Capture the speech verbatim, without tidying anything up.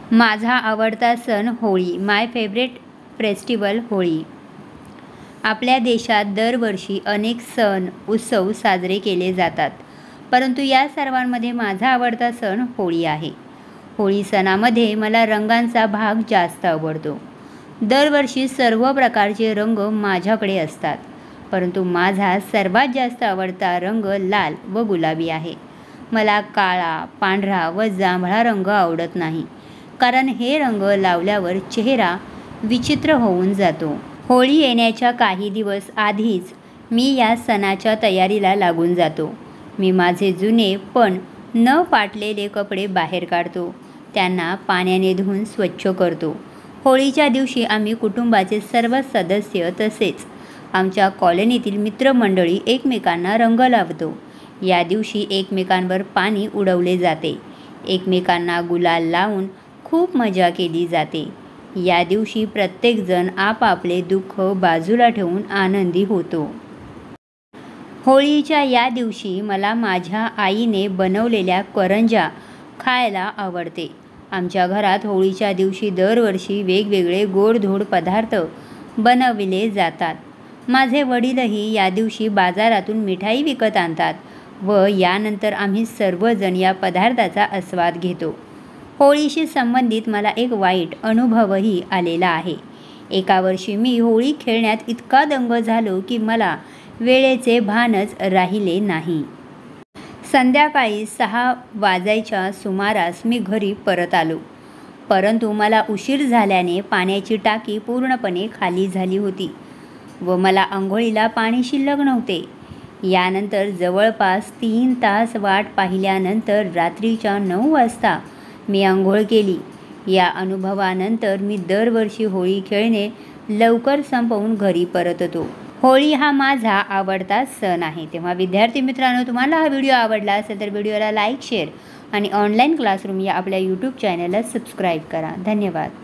माझा आवडता सण Holi. My favourite festival Holi. आपल्या देशात दरवर्षी अनेक सण उत्सव साजरे केले जातात, परंतु या सर्वांमध्ये माझा आवडता सण होळी आहे. होळी सणामध्ये मला रंगांचा भाग जास्त आवडतो. दरवर्षी सर्व प्रकारचे रंग माझ्याकडे असतात, परंतु माझा सर्वात जास्त आवडता रंग लाल व गुलाबी आहे. मला काळा, पांढरा व जांभळा रंग आवडत नाही, कारण हे रंग लावल्यावर चेहरा विचित्र होऊन जातो. होळी येण्याच्या काही दिवस आधीच मी या सणाच्या तयारीला लागून जातो. मी माझे जुने पण न फाटलेले कपडे बाहेर काढतो, त्यांना पाण्याने धुवून स्वच्छ करतो. होळीच्या दिवशी आम्ही कुटुंबाचे सर्व सदस्य तसेच आमच्या कॉलनीतील मित्रमंडळी एकमेकांना रंग लावतो. या दिवशी एकमेकांवर पाणी उडवले जाते. एकमेकांना गुलाल लावून खूप मजा केली जाते. या दिवशी प्रत्येकजण आपापले दुःख बाजूला ठेवून आनंदी होतो. होळीच्या या दिवशी मला माझ्या आईने बनवलेल्या करंज्या खायला आवडते. आमच्या घरात होळीच्या दिवशी दरवर्षी वेगवेगळे गोडधोड पदार्थ बनविले जातात. माझे वडीलही या दिवशी बाजारातून मिठाई विकत आणतात व यानंतर आम्ही सर्वजण या पदार्थाचा आस्वाद घेतो. होळीशी संबंधित मला एक वाईट अनुभवही आलेला आहे. एका वर्षी मी होळी खेळण्यात इतका दंग झालो की मला वेळेचे भानच राहिले नाही. संध्याकाळी सहा वाजायच्या सुमारास मी घरी परत आलो, परंतु मला उशीर झाल्याने पाण्याची टाकी पूर्णपणे खाली झाली होती व मला अंघोळीला पाणी शिल्लक नव्हते. यानंतर जवळपास तीन तास वाट पाहिल्यानंतर रात्रीच्या नऊ वाजता मी अंघोळ केली. या अनुभवानंतर मी दरवर्षी होळी खेळणे लवकर संपवून घरी परततो. होळी हा माझा आवडता सण आहे. तेव्हा विद्यार्थी मित्रांनो, तुम्हाला हा व्हिडिओ आवडला असेल तर व्हिडिओला लाईक, शेअर आणि ऑनलाईन क्लासरूम या आपल्या यूट्यूब चॅनलला सबस्क्राईब करा. धन्यवाद.